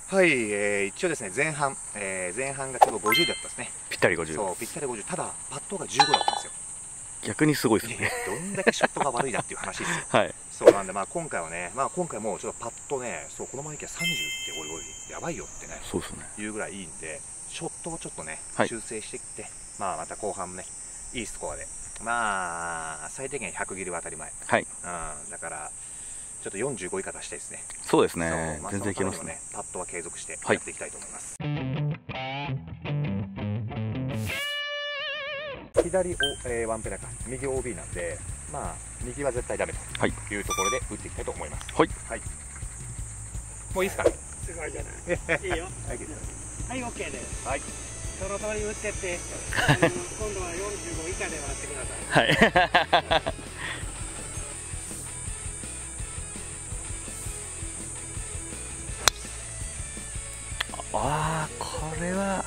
はい、一応ですね、前半がちょうど50だったですね。 ぴったり50。 そう、ぴったり50。ただ、パットが15だったんですよ。 逆にすごいですね。 どんだけショットが悪いなっていう話ですよ。 はい。 そうなんで、今回はね、今回もちょっとパットね、そう、このままいけば30って、おいおい、やばいよってね、 そうですね。 いうぐらいいいんで、ショットをちょっとね、 はい修正していって、また後半もね、いいスコアで、最低限100切りは当たり前。 はい。 だから、ちょっと45以下出したいですね。 そうですね。全然いけますね。 パットは継続してやっていきたいと思います。左を、ワンペナか、右 OB なんで、右は絶対ダメというところで打っていきたいと思います。はい。はい。もういいですか。 すごいじゃない。いいよ。はい、OK です。はい。その通り打ってって、今度は45以下で割ってください。はい。 ああ、これは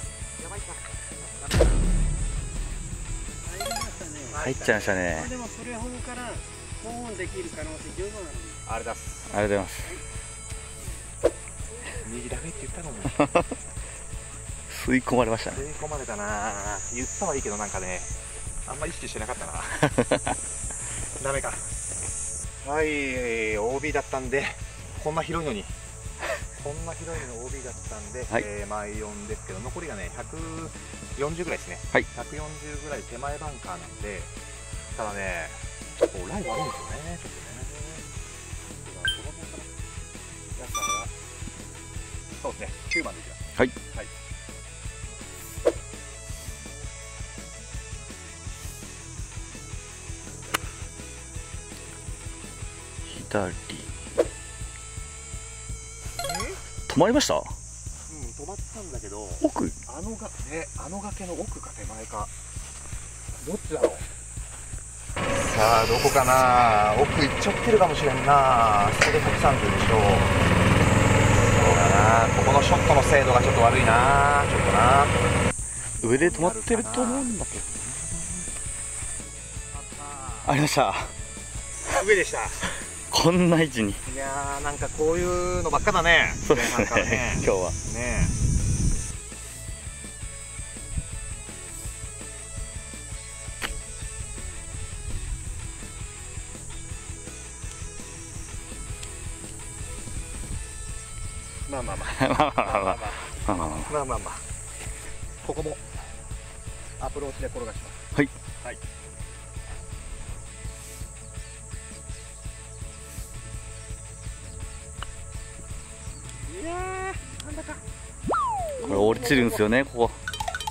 入っちゃいましたね。 でもそれほどから保温できる可能性十分ある。 ありがとうございます。 ありがとうございます。 右ダメって言ったのに吸い込まれましたね。 吸い込まれたな。言ったはいいけど、なんかね、あんまり意識してなかったな。ダメか。はい、OB だったんで、こんな広いのにこんな広いの OB だったんで、 はい、 前4ですけど、残りがね、140ぐらいですね。 はい、 140ぐらい手前バンカーなんで、ただね、ライ悪いんですよね、ちょっとね。この辺から。だから、そうですね、9番でいきます。はい。はい。 左。止まりました？ うん、止まったんだけど、 奥、 あの崖の奥か手前か、どっちだろう。さあ、どこかな。奥行っちゃってるかもしれんな。あそこで130でしょう。そうだな、ここのショットの精度がちょっと悪いな、ちょっとな。 上で止まってると思うんだけど。ありました。 上でした。 こんな位置に。 いやー、なんかこういうのばっかだね。 そうですね。今日は。 ねえ。まあここもアプローチで転がします。 はい。 はい。いやー、なんだかこれ落ちるんですよね、ここ。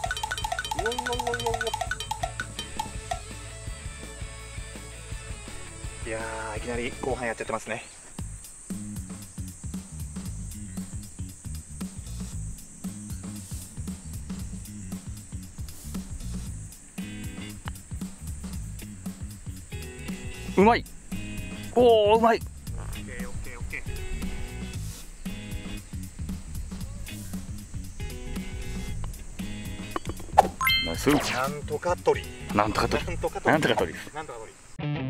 いやー、いきなり後半やっちゃってますね。 うまい。おお、うまい。ナイス。 なんとか取り。 なんとか取り。なんとか取り。 なんとか取り。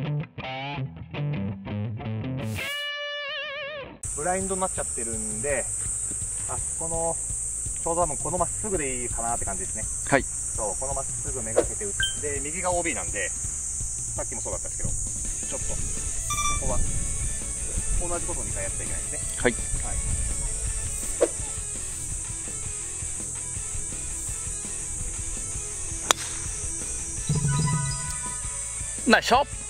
ブラインドになっちゃってるんで、あそこのちょうど多分このまっすぐでいいかなって感じですね。 はい。 そう、このまっすぐめがけて打って、右が OB なんで、さっきもそうだったんですけど、ちょっとここは同じことを2回やっちゃいけないですね。 はい。 はい。 ナイスショット。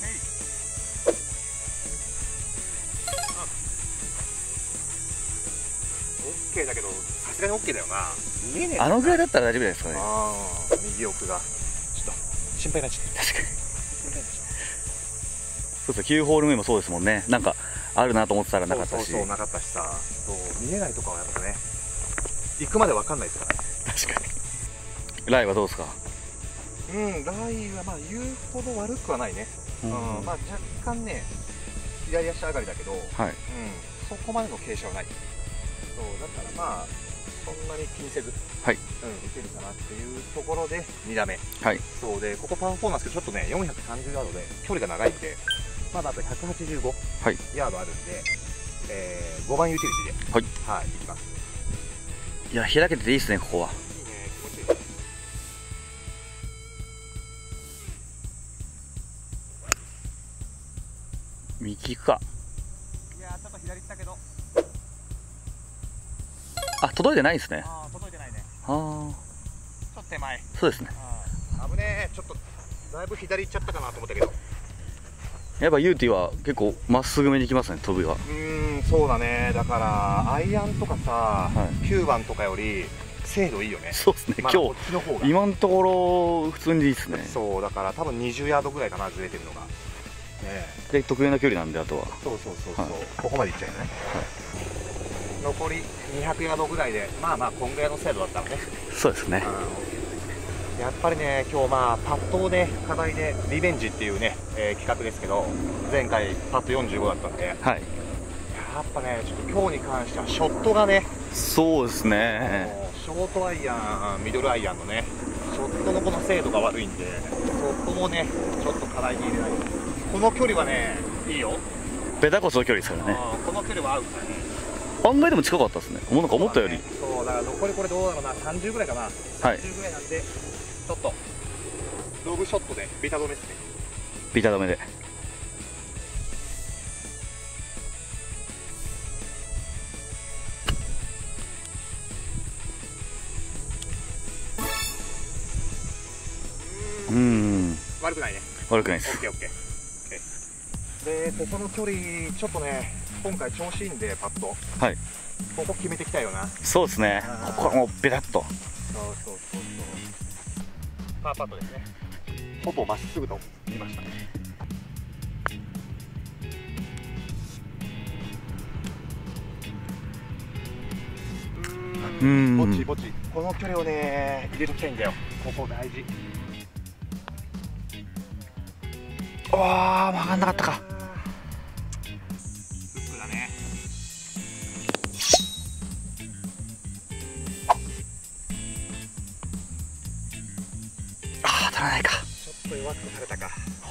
OK だけど、さすがに OK だよな。見えねえ。 あのぐらいだったら大丈夫じゃないですかね。 ああ、右奥がちょっと心配になっちゃって。 確かに。 心配になっちゃって。 そうですよ、9ホール目もそうですもんね。なんかあるなと思ってたらなかったし。 そうなかったしさ、そう見えないとかはやっぱね、行くまで分かんないですからね。 確かに。ライはどうですか？ うん、ライは言うほど悪くはないね。若干ね、左足上がりだけど、はい、そこまでの傾斜はない。そうだからそんなに気にせず、はい、打てるかなっていうところで2打目。はい。そうで、ここパー4なんですけど、ちょっとね、430ヤードで距離が長いんで、まだあと185ヤードあるんで、5番ユーティリティで、はい、いきます。 いや、開けてていいですね、ここは。 いいね、気持ちいいね。 右行くか。 いやー、ちょっと左行ったけど。 あ、届いてないですね。 ああ、届いてないね。 あちょっと手前。 そうですね。 危ねえ、ちょっとだいぶ左行っちゃったかなと思ったけど。 やっぱユーティは結構まっすぐめに行きますね、飛びは。 そうだね。だからアイアンとかさ、 は 9番とかより精度いいよね。 そうですね、 ま今日だこっちの方が今のところ普通にいいですね。 そうだから多分20ヤードぐらいかな、ずれてるのが。 で得意な距離なんで、あとは。 そうそうそうそう、 はいここまで行っちゃうよね。残り200ヤードぐらいで、まあまあこんぐらいの精度だったらね。 そうですね。 やっぱりね、今日まあパットをね、課題でリベンジっていうね、企画ですけど、前回パット45だったんで、 はい。 やっぱね、ちょっと今日に関してはショットがね、 そうですね。 ショートアイアン、ミドルアイアンのね、ショットのこの精度が悪いんで、そこもね、ちょっと課題に入れない。この距離はね、いいよ。 ベタコスの距離ですからね。 この距離は合うからね。 案外でも近かったですね。もうなんか思ったより。 そうだから残りこれどうだろうな、30ぐらいかな。30ぐらいなんで、ちょっとロブショットでビタ止めですね。 ビタ止めで。 悪くないね。 悪くないです。 オッケーオッケー。で、ここの距離ちょっとね、今回調子いいんでパット。 はい。 ここ決めていきたいよな。 そうですね。ここはもうベタッと。 そうそうそうそう。パーパットですね。ほぼまっすぐと言いましたね。ぼちぼち。この距離をね、入れときたいんだよ。ここ大事。 ああ、曲がんなかったか。 フックだね。 ああ、当たらないか。 ちょっと弱くされたか。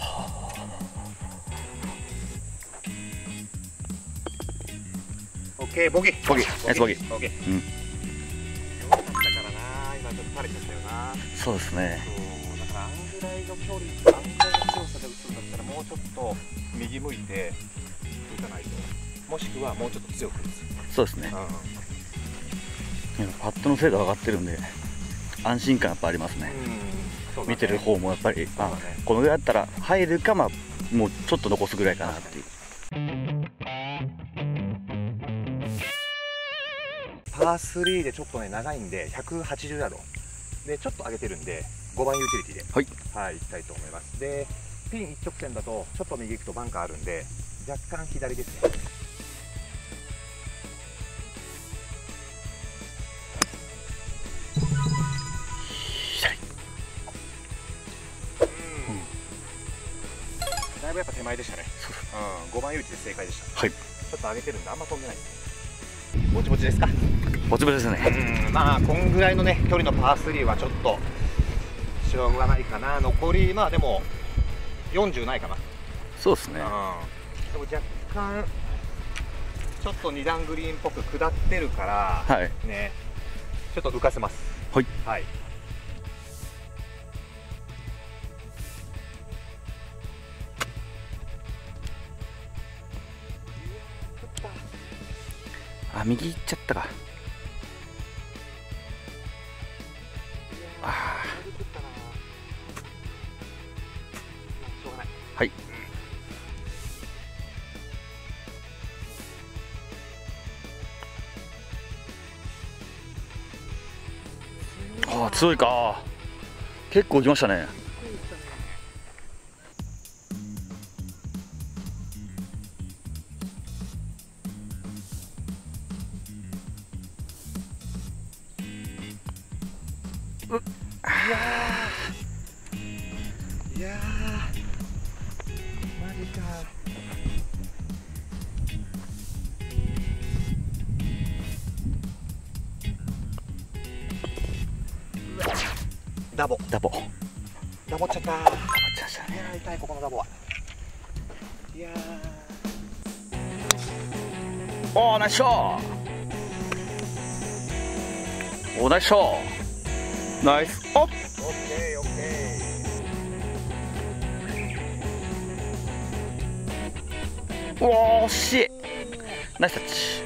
オッケー、ボギー。 ボギー。ナイスボギー。 ボギー。 うん。 弱かったからな、今ちょっと垂れちゃったよな。 そうですね。 そうだからあんぐらいの距離、あんぐらいの強さで打つんだったら、もうちょっと右向いて打たないと、もしくはもうちょっと強く打つ。 そうですね。パットの精度上がってるんで安心感やっぱありますね。 そうだね。 見てる方もやっぱり、 そうだね、 このぐらいだったら入るか、まあもうちょっと残すぐらいかなっていう。 パー3でちょっとね長いんで180ヤードでちょっと上げてるんで、5番ユーティリティではい行きたいと思います。でピン一直線だとちょっと右行くとバンカーあるんで、若干左ですね。だいぶやっぱ手前でしたね。5番ユーティで正解でした。はい。ちょっと上げてるんであんま飛んでないです。ぼちぼちですか。 ぼちぼちですね。 まあこんぐらいのね距離のパー3はちょっとしょうがないかな。残りまあでも40ないかな。 そうですね。 でも若干ちょっと2段グリーンっぽく下ってるから、はい、ね、ちょっと浮かせます。はい、はい。 あ、右行っちゃったか。ああ。はい。ああ、強いか。結構行きましたね。 いやー、マジか。ダボっちゃった。ダボっちゃったね。いやー、痛い、ここのダボは。いやー、 おー、ナイスショー。 お、ナイスショー。ナイスオッ。 オッケーオッケー。おー、惜しい。ナイスタッチ。